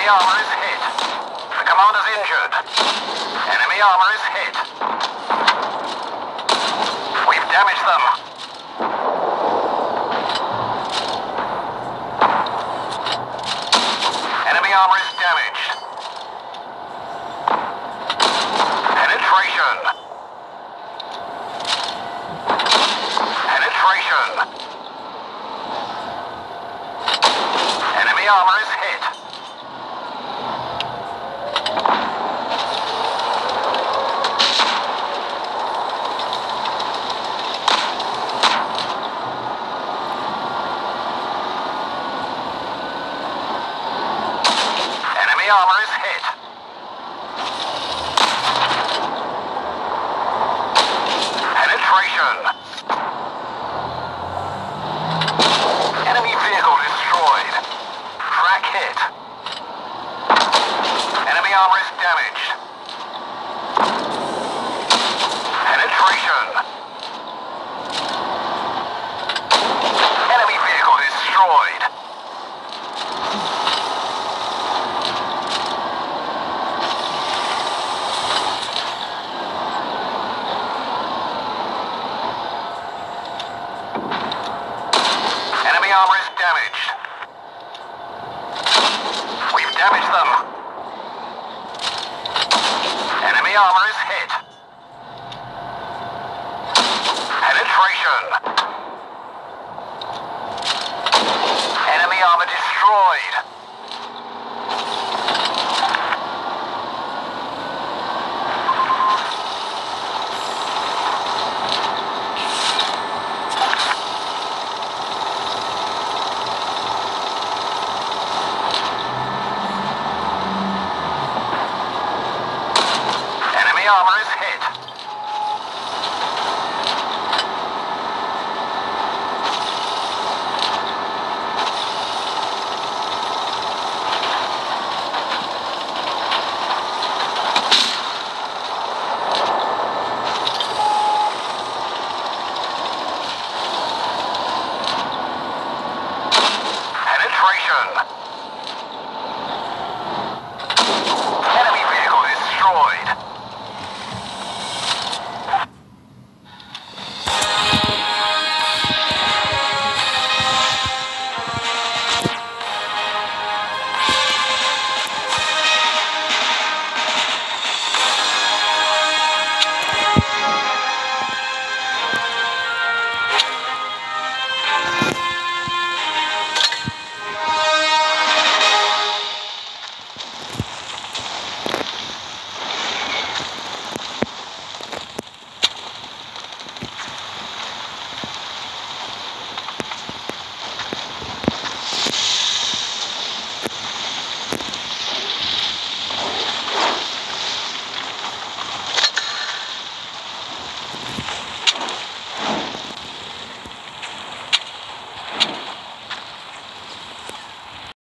armor is hit. The commander's injured. Enemy armor is hit. We've damaged them. Enemy armor is damaged. Penetration. Penetration. Enemy armor is hit. Enemy armor is hit. Penetration. Enemy vehicle destroyed. Track hit. Enemy armor is damaged. Penetration. Enemy vehicle destroyed. Enemy armor is damaged. We've damaged them. Enemy armor is hit. Penetration. Enemy armor destroyed. Enemy armor is hit. Penetration. Enemy vehicle destroyed.